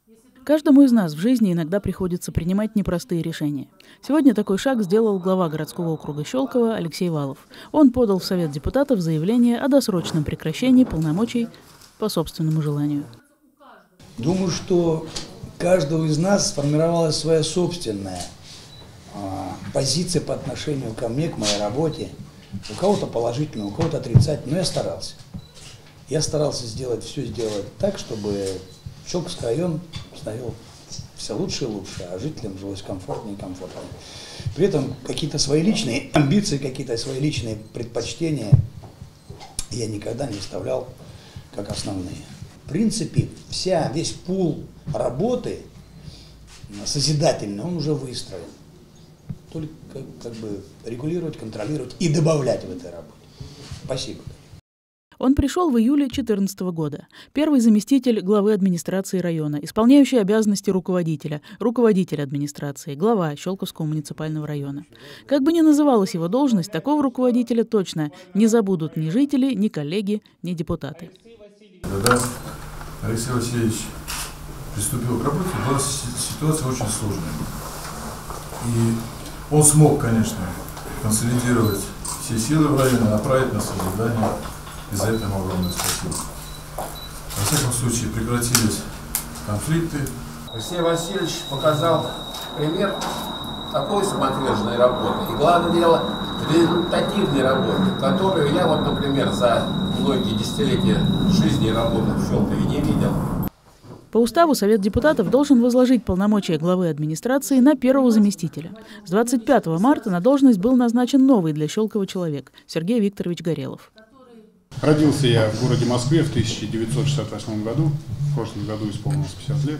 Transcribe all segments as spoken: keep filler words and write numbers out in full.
Каждому из нас в жизни иногда приходится принимать непростые решения. Сегодня такой шаг сделал глава городского округа Щелково Алексей Валов. Он подал в Совет депутатов заявление о досрочном прекращении полномочий по собственному желанию. Думаю, что у каждого из нас сформировалась своя собственная а, позиция по отношению ко мне, к моей работе. У кого-то положительная, у кого-то отрицательная, но я старался. Я старался сделать все сделать так, чтобы Щелковский район становился все лучше и лучше, а жителям жилось комфортнее и комфортнее. При этом какие-то свои личные амбиции, какие-то свои личные предпочтения я никогда не вставлял как основные. В принципе, вся, весь пул работы созидательный, он уже выстроен. Только как, как бы регулировать, контролировать и добавлять в этой работе. Спасибо. Он пришел в июле две тысячи четырнадцатого года. Первый заместитель главы администрации района, исполняющий обязанности руководителя, руководитель администрации, глава Щелковского муниципального района. Как бы ни называлась его должность, такого руководителя точно не забудут ни жители, ни коллеги, ни депутаты. Когда Алексей Васильевич приступил к работе, была ситуация очень сложная. И он смог, конечно, консолидировать все силы в районе, направить на созидание. И за это ему огромное спасибо. Во всяком случае, прекратились конфликты. Алексей Васильевич показал пример такой самоотверженной работы. И главное дело, результативной работы, которую я, вот, например, за многие десятилетия жизни и работы в Щелкове не видел. По уставу Совет депутатов должен возложить полномочия главы администрации на первого заместителя. С двадцать пятого марта на должность был назначен новый для Щелкова человек – Сергей Викторович Горелов. Родился я в городе Москве в тысяча девятьсот шестьдесят восьмом году. В прошлом году исполнилось пятьдесят лет.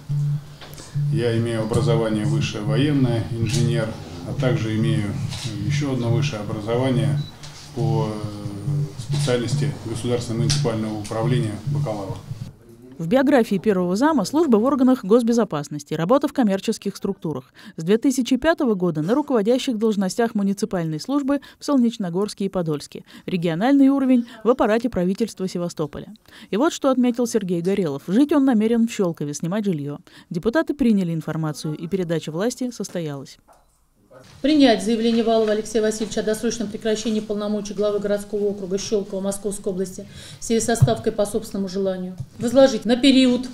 Я имею образование высшее военное, инженер, а также имею еще одно высшее образование по специальности государственного муниципального управления бакалавр. В биографии первого зама служба в органах госбезопасности, работа в коммерческих структурах. С две тысячи пятого года на руководящих должностях муниципальной службы в Солнечногорске и Подольске. Региональный уровень в аппарате правительства Севастополя. И вот что отметил Сергей Горелов. Жить он намерен в Щелкове, снимать жилье. Депутаты приняли информацию, и передача власти состоялась. Принять заявление Валова Алексея Васильевича о досрочном прекращении полномочий главы городского округа Щелково Московской области в связи со ставкой по собственному желанию. Возложить на период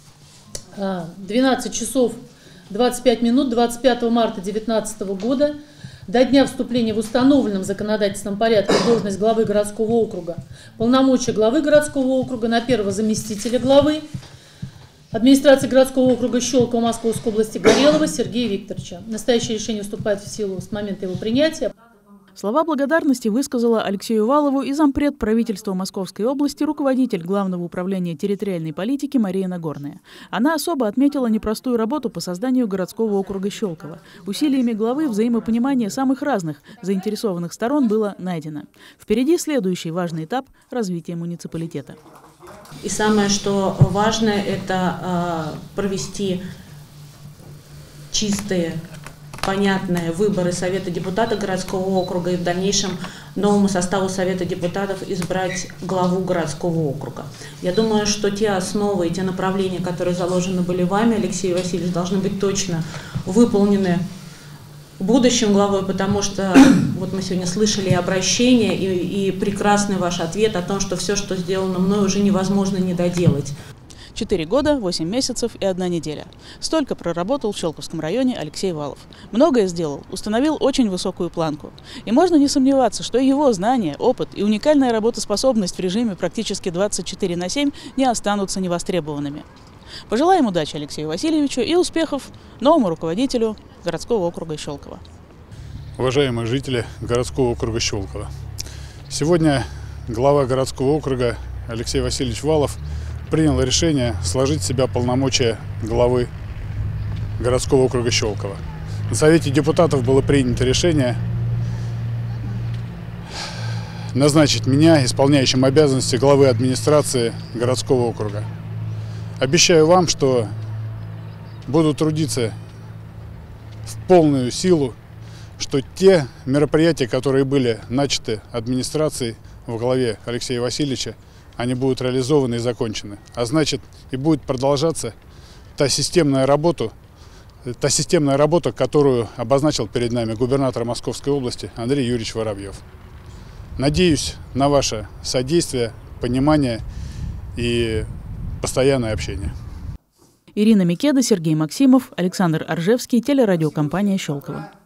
двенадцать часов двадцать пять минут двадцать пятого марта две тысячи девятнадцатого года до дня вступления в установленном законодательством порядке в должность главы городского округа полномочия главы городского округа на первого заместителя главы администрации городского округа Щелково Московской области Горелова Сергея Викторовича. Настоящее решение вступает в силу с момента его принятия. Слова благодарности высказала Алексею Валову и зампред правительства Московской области, руководитель Главного управления территориальной политики Мария Нагорная. Она особо отметила непростую работу по созданию городского округа Щелково. Усилиями главы взаимопонимание самых разных заинтересованных сторон было найдено. Впереди следующий важный этап развития муниципалитета. И самое, что важное, это э, провести чистые, понятные выборы Совета депутатов городского округа и в дальнейшем новому составу Совета депутатов избрать главу городского округа. Я думаю, что те основы и те направления, которые заложены были вами, Алексей Васильевич, должны быть точно выполнены будущим главой, потому что вот мы сегодня слышали обращение и, и прекрасный ваш ответ о том, что все, что сделано мной, уже невозможно не доделать. Четыре года, восемь месяцев и одна неделя. Столько проработал в Щелковском районе Алексей Валов. Многое сделал, установил очень высокую планку. И можно не сомневаться, что его знания, опыт и уникальная работоспособность в режиме практически двадцать четыре на семь не останутся невостребованными. Пожелаем удачи Алексею Васильевичу и успехов новому руководителю городского округа Щелково. Уважаемые жители городского округа Щелково, сегодня глава городского округа Алексей Васильевич Валов принял решение сложить в себя полномочия главы городского округа Щелково. На Совете депутатов было принято решение назначить меня исполняющим обязанности главы администрации городского округа. Обещаю вам, что буду трудиться в полную силу, что те мероприятия, которые были начаты администрацией во главе Алексея Васильевича, они будут реализованы и закончены. А значит, и будет продолжаться та системная работа, та системная работа, которую обозначил перед нами губернатор Московской области Андрей Юрьевич Воробьев. Надеюсь на ваше содействие, понимание и постоянное общение. Ирина Микеда, Сергей Максимов, Александр Оржевский, телерадиокомпания «Щелково».